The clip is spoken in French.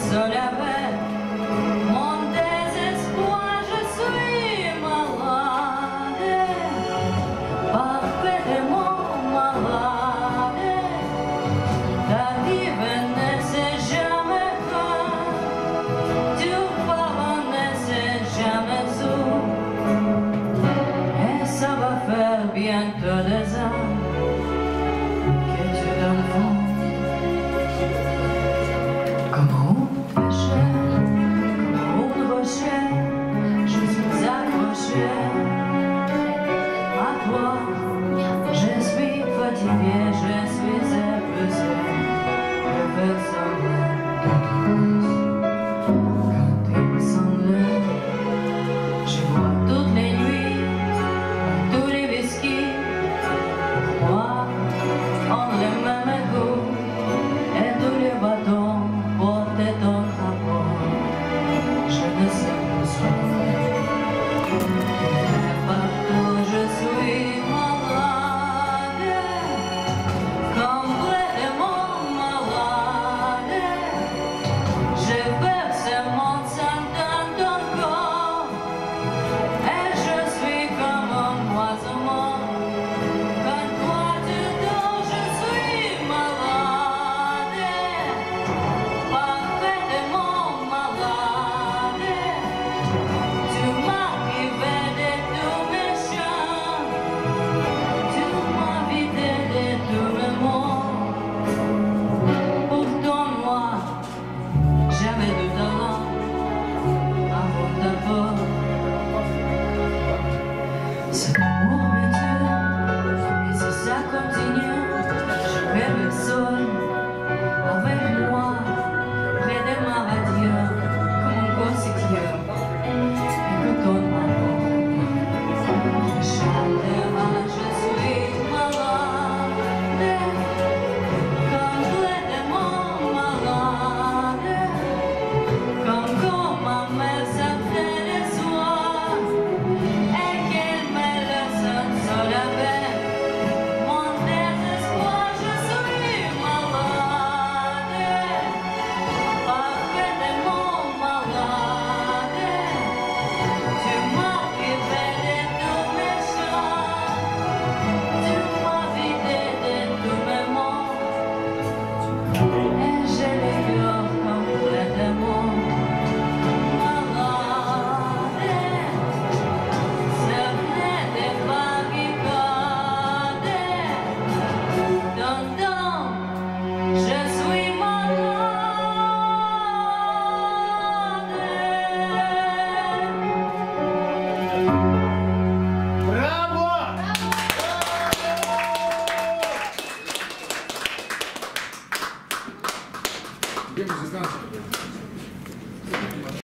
Bientôt 2 ans que tu dans le fond comme un pécheur, comme un rocher, je suis accroché à toi. Je suis fatigué, je suis épuisé, je veux semblant quand il me semble, je vois toutes les nuits, tous les whisky. Moi, on le même goût et tous les bâtons portent ton rapport. Je ne sais plus soif. Mais partout je suis malade, complètement malade. Je verse mon sang dans ton corps et je suis comme un moisement. C'est amour mutuel, et si ça continue, je vais le sol avec moi, près de ma radio, comme un consigliere. Écoute-moi, je chante, je suis malade, complètement malade, comme ma mère ça fait des soirs. Где музыканты?